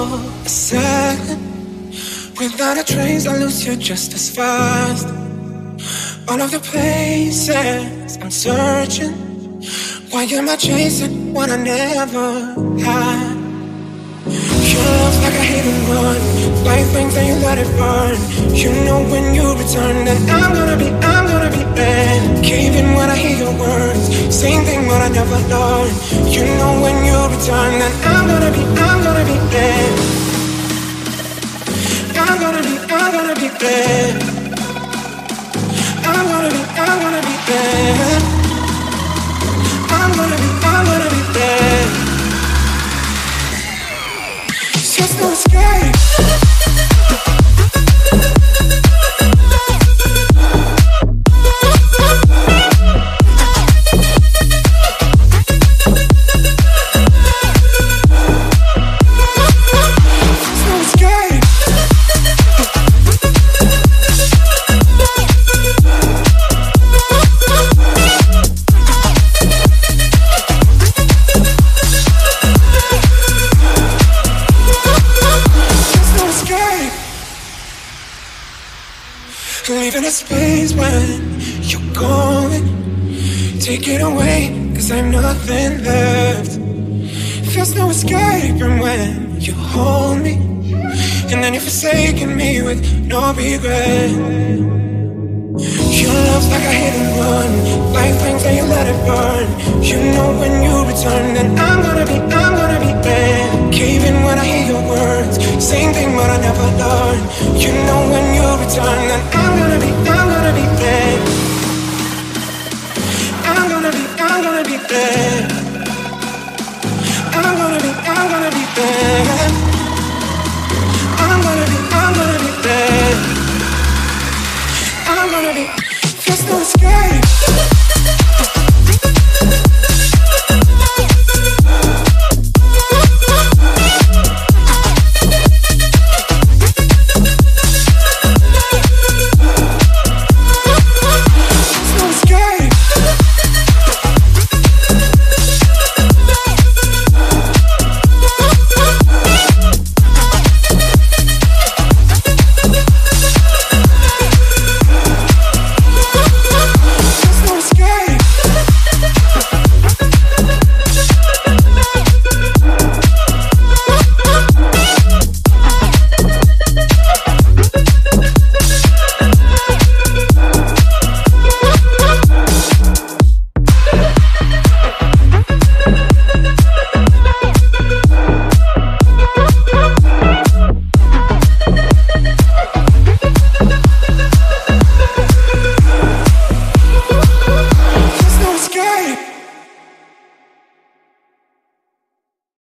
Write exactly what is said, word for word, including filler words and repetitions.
a second. Without a trace, I lose you just as fast. All of the places I'm searching, why am I chasing what I never had? Your love's like a hit and run, like things that you let it burn. You know when you return that I'm gonna be, I'm gonna be there. Caving when I hear your words, same thing but I never learned. You know when you return that I'm gonna be, I'm gonna be there. I'm gonna be, I'm gonna be there. I'm gonna be, I'm gonna be there. I'm gonna be, I'm gonna be there. Just no escape. Leaving a space when you're going. Take it away, cause I'm nothing left. There's no escaping when you hold me, and then you're forsaking me with no regret. Your love's like a hit and run, like things that you let it burn. You know when you return, then I'm gonna